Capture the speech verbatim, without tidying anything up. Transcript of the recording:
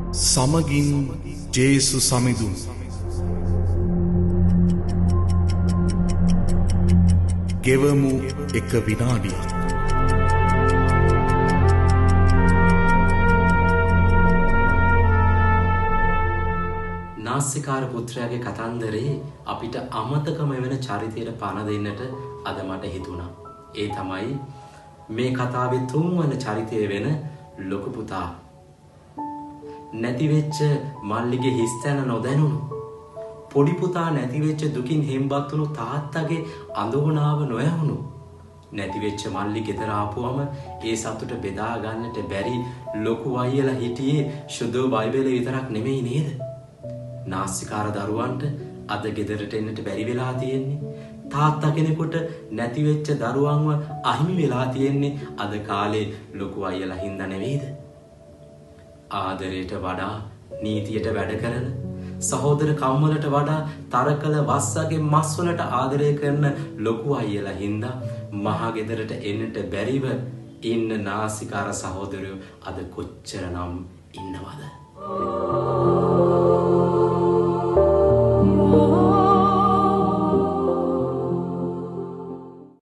සමගින් ජේසු සමිඳුන් ගෙවමු එක විනාඩියක්. නාස්සිකාර පුත්‍රයාගේ කතන්දරේ අපිට අමතකම වෙන චරිතයට පණ දෙන්නට අද මට හිතුණා. ඒ තමයි මේ කතාවේ තුන්වන චරිතය වෙන ලොකු පුතා. නැතිවෙච්ච මල්ලිගේ හිස්තැන නොදැනුණු, පොඩි පුතා නැතිවෙච්ච දුකින් හෙම්බත් වුණු තාත්තගේ අඳුනාව නොයහුණු, නැතිවෙච්ච මල්ලි ගෙදර ආපුවම ඒ සතුට බෙදා ගන්නට බැරි ලොකු අයියලා හිටියේ සුදු බයිබලේ විතරක් නෙමෙයි නේද? නාස්සිකාර දරුවන්ට අද ගෙදරට එන්නට බැරි වෙලා තියෙන්නේ. තාත්තා කෙනෙකුට නැතිවෙච්ච දරුවන්ව අහිමි වෙලා තියෙන්නේ අද කාලේ ලොකු අයියලා හින්දා නෙවෙයිද? ආදරයට වඩා නීතියට වැඩ කරන, සහෝදර කම්වලට වඩා තරකල වස්සගේ මස් වලට ආදරය කරන ලොකු අයියලා හින්දා මහා ගෙදරට එන්නට බැරිව ඉන්න නාස්සිකාර සහෝදරයෝ අද කොච්චරනම් ඉන්නවද?